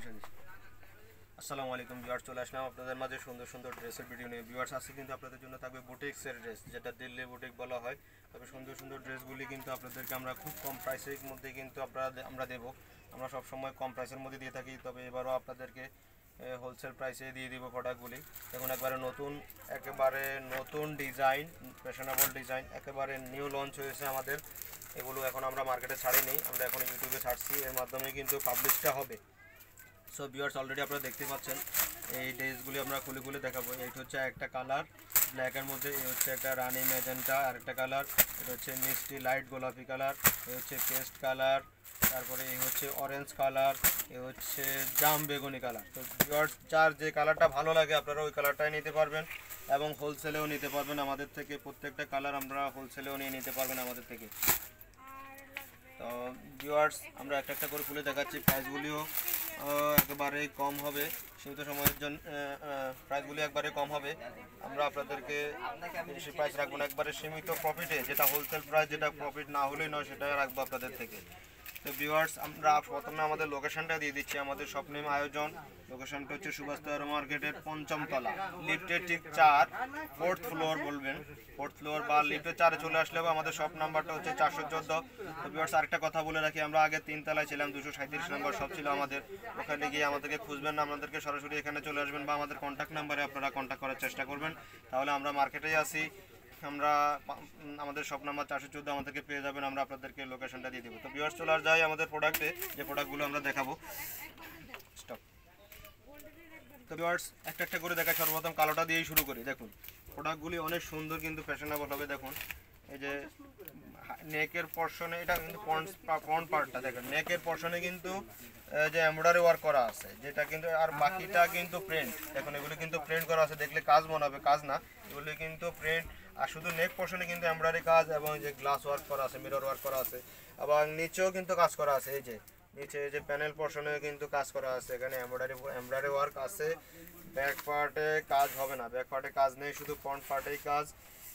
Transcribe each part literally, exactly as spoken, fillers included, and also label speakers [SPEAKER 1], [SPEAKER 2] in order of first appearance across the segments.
[SPEAKER 1] আসসালামু আলাইকুম ভিউয়ার্স, চলে আসলাম আপনাদের মাঝে সুন্দর সুন্দর ড্রেসের ভিডিও নিয়ে। ভিউয়ার্স, আজকে কিন্তু আপনাদের জন্য থাকবে বুটিক্সের ড্রেস, যেটা দিল্লি বুটিক বলা হয়। তবে সুন্দর সুন্দর ড্রেসগুলি কিন্তু আপনাদেরকে আমরা খুব কম প্রাইসের মধ্যে কিন্তু আপনারা আমরা দেবো। আমরা সবসময় কম প্রাইসের মধ্যে দিয়ে থাকি, তবে এবারও আপনাদেরকে হোলসেল প্রাইসে দিয়ে দিব প্রোডাক্টগুলি। দেখুন, একবারে নতুন, একেবারে নতুন ডিজাইন, ফ্যাশনেবল ডিজাইন, একেবারে নিউ লঞ্চ হয়েছে আমাদের। এগুলো এখন আমরা মার্কেটে ছাড়িনি, আমরা এখন ইউটিউবে ছাড়ছি, এর মাধ্যমে কিন্তু পাবলিশটা হবে। সো ভিউয়ার্স, অলরেডি আপনারা দেখতে পাচ্ছেন এই ড্রেসগুলি আমরা খুলে খুলে দেখাবো। এইটা হচ্ছে একটা কালার ব্ল্যাকের মধ্যে, এই হচ্ছে একটা রানি ম্যাজেন্টা আর একটা কালার, এটা হচ্ছে মিষ্টি লাইট গোলাপি কালার, এই হচ্ছে পেস্ট কালার, তারপরে এই হচ্ছে অরেঞ্জ কালার, এই হচ্ছে জাম বেগুনি কালার। তো ভিউয়ার্স, যার যে কালারটা ভালো লাগে আপনারা ওই কালারটাই নিতে পারবেন এবং হোলসেলেও নিতে পারবেন আমাদের থেকে। প্রত্যেকটা কালার আমরা হোলসেলেও নিয়ে নিতে পারবেন আমাদের থেকে। তো ভিউয়ার্স, আমরা একটা একটা করে খুলে দেখাচ্ছি। প্রাইসগুলিও একেবারে কম হবে, সীমিত সময়ের জন্য প্রাইসগুলি একবারে কম হবে। আমরা আপনাদেরকে বেশি প্রাইস রাখবো না, একবারে সীমিত প্রফিটে, যেটা হোলসেল প্রাইস, যেটা প্রফিট না হলেই নয়, সেটাই রাখবো আপনাদের থেকে। তো ভিউয়ার্স, আমরা প্রথমে আমাদের লোকেশনটা দিয়ে দিচ্ছি। আমাদের স্বপ্নিম আয়োজন, লোকেশনটা হচ্ছে সুভাষ তৈরি মার্কেটের পঞ্চম তলা, লিফটের ঠিক চার, ফোর্থ ফ্লোর বলবেন, ফোর্থ ফ্লোর বা লিফটের চারে চলে আসলে আমাদের শপ নাম্বারটা হচ্ছে চারশো চোদ্দ। তো ভিউয়ার্স, আরেকটা কথা বলে রাখি, আমরা আগে তিন তলায় ছিলাম, দুশো সাঁত্রিশ নম্বর সব ছিল আমাদের। ওখানে গিয়ে আমাদেরকে খুঁজবেন না, আমাদেরকে সরাসরি এখানে চলে আসবেন বা আমাদের কন্ট্যাক্ট নাম্বারে আপনারা কন্ট্যাক্ট করার চেষ্টা করবেন, তাহলে আমরা মার্কেটেই আসি। আমরা আমাদের শপ নাম্বার চারশো চোদ্দো, আমাদেরকে পেয়ে যাবেন, আমরা আপনাদেরকে লোকেশনটা দিয়ে দেবো। তো ভিউয়ার্স, চলে যাই আমাদের প্রোডাক্টে, যে প্রোডাক্টগুলো আমরা দেখাবো। স্টপ। তো ভিউয়ার্স, একটা একটা করে দেখা, সর্বপ্রথম কালোটা দিয়েই শুরু করি। দেখুন, প্রোডাক্টগুলি অনেক সুন্দর কিন্তু ফ্যাশনেবল হবে। দেখুন, এই যে নেকের পর্শনে, এটা কিন্তু ফ্রন্ট পার্টটা দেখেন, নেকের পর্শনে কিন্তু যে এমব্রয়ডারি ওয়ার্ক করা আছে, যেটা কিন্তু, আর বাকিটা কিন্তু প্রিন্ট। দেখুন, এগুলো কিন্তু প্রিন্ট করা আছে, দেখলে কাজ মনে হবে, কাজ না, এগুলো কিন্তু প্রিন্ট। আর শুধু নেক পর্শনে কিন্তু এমব্রয়ডারি কাজ এবং যে গ্লাস ওয়ার্ক করা আছে, মিরর ওয়ার্ক করা আছে, এবং নিচেও কিন্তু কাজ করা আছে। এই যে নিচে যে প্যানেল পর্শনে কিন্তু কাজ করা আছে, এখানে এমব্রয়ডারি এমব্রয়ডারি ওয়ার্ক আছে। ব্যাক পার্টে কাজ হবে না, ব্যাক পার্টে কাজ নেই, শুধু ফ্রন্ট পার্টেই কাজ।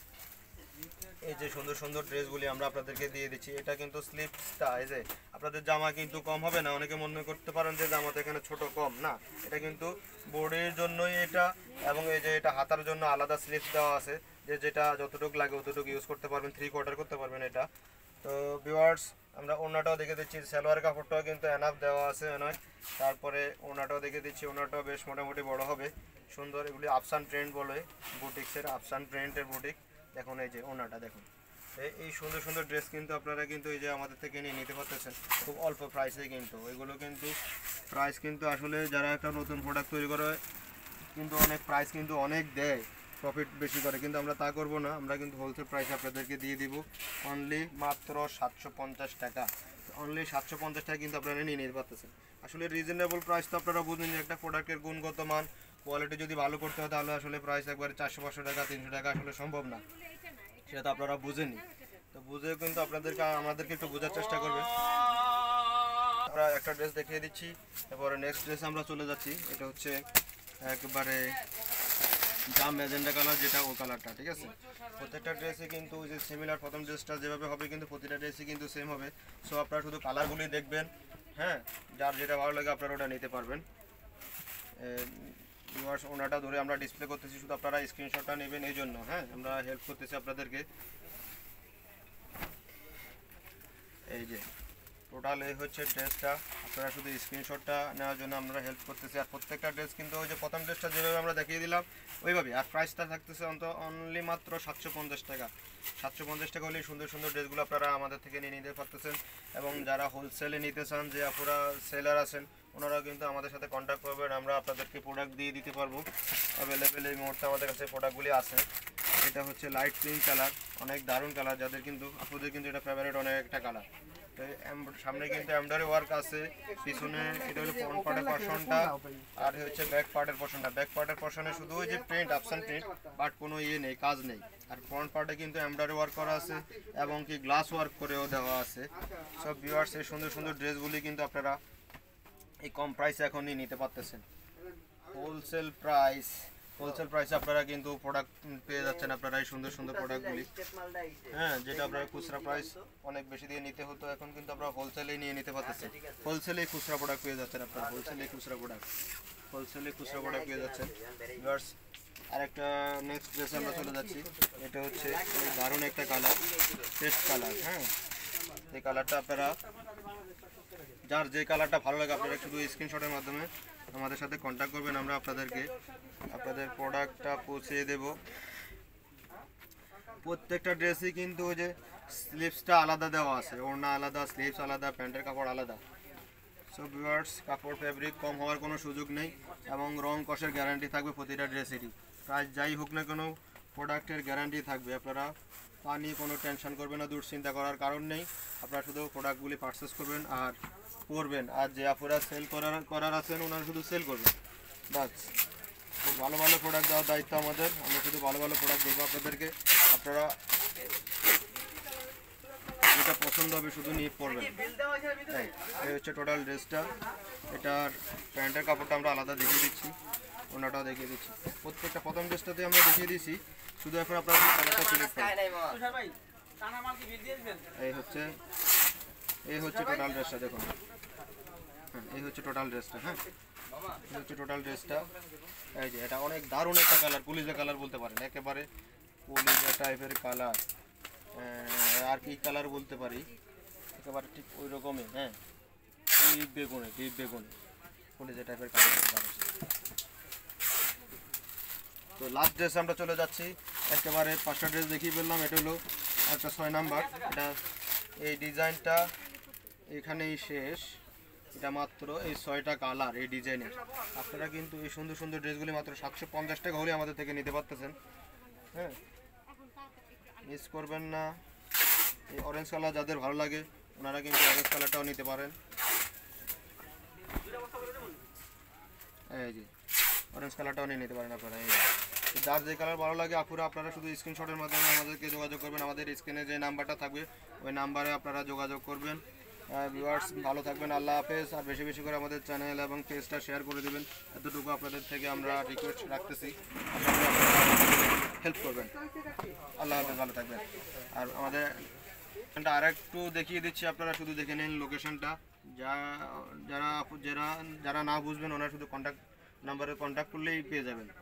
[SPEAKER 1] এই যে সুন্দর সুন্দর ড্রেসগুলি আমরা আপনাদেরকে দিয়ে দিচ্ছি। এটা কিন্তু স্লিপসটা, এই যে আপনাদের জামা কিন্তু কম হবে না। অনেকে মনে করতে পারেন যে জামাতে এখানে ছোট কম, না, এটা কিন্তু বডির জন্যই এটা, এবং এই যে এটা হাতার জন্য আলাদা স্লিপস দেওয়া আছে, যে যেটা যতটুকু লাগে অতটুকু ইউজ করতে পারবেন, থ্রি কোয়ার্টার করতে পারবেন এটা। তো ভিউয়ার্স, আমরা ওড়নাটাও দেখে দিচ্ছি, সালোয়ার কাপড়টাও কিন্তু এনাফ দেওয়া আছে নয়। তারপরে ওড়নাটাও দেখে দিচ্ছি, ওড়নাটাও বেশ মোটামুটি বড় হবে, সুন্দর। এগুলি আফসান প্রিন্ট বলে, বুটিক্সের আফসান প্রিন্টের বুটিক। দেখুন, এই যে ওড়নাটা দেখুন, এই সুন্দর সুন্দর ড্রেস কিন্তু আপনারা কিন্তু এই যে আমাদের থেকে নিয়ে নিতে পারতেছেন খুব অল্প প্রাইসে। কিন্তু এগুলো কিন্তু প্রাইস কিন্তু আসলে যারা একটা নতুন প্রোডাক্ট তৈরি করে কিন্তু অনেক প্রাইস কিন্তু অনেক দেয়, প্রফিট বেশি করে, কিন্তু আমরা তা করব না। আমরা কিন্তু হোলসেল প্রাইস আপনাদেরকে দিয়ে দিব অনলি মাত্র সাতশো পঞ্চাশ টাকা। অনলি সাতশো পঞ্চাশ টাকা কিন্তু আপনারা নিয়ে নিতে পারতেছেন। আসলে রিজনেবল প্রাইস তো আপনারা বুঝুন, যে একটা প্রোডাক্টের গুণগত মান, কোয়ালিটি যদি ভালো করতে হয়, তাহলে আসলে প্রাইস একবারে চারশো পাঁচশো টাকা, তিনশো টাকা আসলে সম্ভব না, সেটা তো আপনারা বুঝেনি। তো বুঝে কিন্তু আপনাদেরকে আমাদেরকে একটু বোঝার চেষ্টা করবেন। আমরা একটা ড্রেস দেখিয়ে দিচ্ছি, এরপরে নেক্সট ড্রেস আমরা চলে যাচ্ছি। এটা হচ্ছে একবারে জাম ম্যাজেন্টা কালার, যেটা ও কালারটা, ঠিক আছে। প্রত্যেকটা ড্রেসে কিন্তু যে সিমিলার, প্রথম ড্রেসটা যেভাবে হবে কিন্তু প্রতিটা ড্রেসই কিন্তু সেম হবে। সো আপনারা শুধু কালারগুলি দেখবেন, হ্যাঁ, যার যেটা ভালো লাগে আপনারা ওটা নিতে পারবেন। ভিউয়ার্স, ওনাটা ধরে আমরা ডিসপ্লে করতেছি, শুধু আপনারা স্ক্রিনশটটা নেবেন, এই জন্য, হ্যাঁ, আমরা হেল্প করতেছি আপনাদেরকে। এই যে টোটাল এই হচ্ছে ড্রেসটা, আপনারা শুধু স্ক্রিনশটটা নেওয়ার জন্য আমরা হেল্প করতেছি। আর প্রত্যেকটা ড্রেস কিন্তু ওই যে প্রথম ড্রেসটা যেভাবে আমরা দেখিয়ে দিলাম ওইভাবে, আর প্রাইসটা থাকতেছে অন্ত অনলি মাত্র সাতশো পঞ্চাশ টাকা। সাতশো পঞ্চাশ টাকা হলেই সুন্দর সুন্দর ড্রেসগুলো আপনারা আমাদের থেকে নিয়ে নিতে পারতেছেন। এবং যারা হোলসেলে নিতে চান, যে আপনারা সেলার আছেন, ওনারাও কিন্তু আমাদের সাথে কন্ট্যাক্ট করবেন, আমরা আপনাদেরকে প্রোডাক্ট দিয়ে দিতে পারবো। অ্যাভেলেবেল এই মুহূর্তে আমাদের কাছে প্রোডাক্টগুলি আছে। এটা হচ্ছে লাইট পিঙ্ক কালার, অনেক দারুণ কালার, যাদের কিন্তু আপনাদের কিন্তু এটা ফেভারিট অনেক একটা কালার। তো সামনে কিন্তু এমব্রয়ডারি ওয়ার্ক আছে, পিছনে এটা হলো ফ্রন্ট পার্টের পোরশনটা, আর হচ্ছে ব্যাক পার্টের পোরশনটা। ব্যাক পার্টের পোরশনে শুধু ওই যে প্রিন্ট, অপশন প্রিন্ট, বাট কোনো ইয়ে নেই, কাজ নেই। আর ফ্রন্ট পার্টে কিন্তু এমব্রয়ডারি ওয়ার্ক করা আছে এবং কি গ্লাস ওয়ার্ক করেও দেওয়া আছে। সব ভিউয়ার্স, এই সুন্দর সুন্দর ড্রেসগুলি কিন্তু আপনারা এই কম প্রাইসে এখন নিয়ে নিতে পারতেছেন। হোলসেল প্রাইস হোলসেল প্রাইসে আপনারা কিন্তু প্রোডাক্ট পেয়ে যাচ্ছেন আপনারা এই সুন্দর সুন্দর প্রোডাক্টগুলি। হ্যাঁ, যেটা আপনারা খুচরা প্রাইস অনেক বেশি দিয়ে নিতে হতো, এখন কিন্তু আপনারা হোলসেলেই নিয়ে নিতে পারতেছেন। হোলসেলেই খুচরা প্রোডাক্ট পেয়ে যাচ্ছেন আপনারা, হোলসেলেই খুচরা প্রোডাক্ট হোলসেলে খুচরা প্রোডাক্ট পেয়ে যাচ্ছেন। ভিউয়ার্স, আরেকটা নেক্সট ড্রেসে আমরা চলে যাচ্ছি। এটা হচ্ছে দারুণ একটা কালার, টেস্ট কালার। হ্যাঁ, এই কালারটা আপনারা যার যে কালারটা ভালো লাগে আপনারা শুধু স্ক্রিনশটের মাধ্যমে আমাদের সাথে কন্ট্যাক্ট করবেন, আমরা আপনাদেরকে আপনাদের প্রোডাক্টটা পৌঁছে দেব। প্রত্যেকটা ড্রেসই কিন্তু ওই যে স্লিভসটা আলাদা দেওয়া আছে, ওড়না আলাদা, স্লিভস আলাদা, প্যান্টের কাপড় আলাদা। সো ভিউয়ার্স, কাপড় ফেব্রিক কম হওয়ার কোনো সুযোগ নেই এবং রং কষের গ্যারান্টি থাকবে প্রতিটা ড্রেসেরই। প্রাইস যাই হোক না কোনো প্রোডাক্টের গ্যারান্টি থাকবে, আপনারা তা নিয়ে কোনো টেনশন করবেন না, দুশ্চিন্তা করার কারণ নেই। আপনারা শুধু প্রোডাক্টগুলি পারচেস করবেন আর করবেন, আর যে আপনারা সেল করার করার আছেন ওনারা শুধু সেল করবেন, বাস। খুব ভালো ভালো প্রোডাক্ট দেওয়ার দায়িত্ব আমাদের, আমরা শুধু ভালো ভালো প্রোডাক্ট দেবো আপনাদেরকে। আপনারা যেটা পছন্দ হবে শুধু নিয়ে পড়বেন। এই হচ্ছে টোটাল ড্রেসটা। এটার প্যান্টের কাপড়টা আমরা আলাদা দেখিয়ে দিচ্ছি, ওনাটাও দেখিয়ে দিচ্ছি। প্রত্যেকটা প্রথম ড্রেসটাতে আমরা দেখিয়ে দিচ্ছি, শুধু এখন আপনারা কালারটা সিলেক্ট করেন। এই হচ্ছে এই হচ্ছে টোটাল ড্রেসটা, দেখুন। হ্যাঁ, এই হচ্ছে টোটাল ড্রেসটা। হ্যাঁ, এই হচ্ছে টোটাল ড্রেসটা। এই যে এটা অনেক দারুণ একটা কালার, পুলিশা কালার বলতে পারেন, একেবারে পুলিশা টাইপের কালার। আর কি কালার বলতে পারি, একেবারে ঠিক ওই রকমই। হ্যাঁ, ডিপ বেগুনে, ডিপ বেগুনে পুলিশা টাইপের কালার বলতে পারে। তো লাস্ট ড্রেস আমরা চলে যাচ্ছি, একেবারে পাঁচটা ড্রেস দেখিয়ে ফেললাম। এটা হলো একটা ছয় নাম্বার। এটা এই ডিজাইনটা এখানেই শেষ, এটা মাত্র এই ছয়টা কালার এই ডিজাইনের। আপনারা কিন্তু এই সুন্দর সুন্দর ড্রেসগুলি মাত্র সাতশো পঞ্চাশ টাকা হলে আমাদের থেকে নিতে পারতেছেন। হ্যাঁ, মিস করবেন না। এই অরেঞ্জ কালার যাদের ভালো লাগে ওনারা কিন্তু অরেঞ্জ কালারটাও নিতে পারেন। এই যে অরেঞ্জ কালারটাও নিয়ে নিতে পারেন আপনারা। এই যার যে কালার ভালো লাগে আপুরা আপনারা শুধু স্ক্রিনশটের মাধ্যমে আমাদেরকে যোগাযোগ করবেন। আমাদের স্ক্রিনে যে নাম্বারটা থাকবে ওই নাম্বারে আপনারা যোগাযোগ করবেন। ভিউয়ার্স, ভালো থাকবেন, আল্লাহ হাফেজ। আর বেশি বেশি করে আমাদের চ্যানেল এবং পেজটা শেয়ার করে দেবেন, এতটুকু আপনাদের থেকে আমরা রিকোয়েস্ট রাখতেছি। হেল্প করবেন। আল্লাহ হাফেজ, ভালো থাকবেন। আর আমাদের আর একটু দেখিয়ে দিচ্ছি, আপনারা শুধু দেখে নিন লোকেশনটা। যা যারা যারা যারা না বুঝবেন ওনারা শুধু কন্ট্যাক্ট নাম্বারে কন্ট্যাক্ট করলেই পেয়ে যাবেন।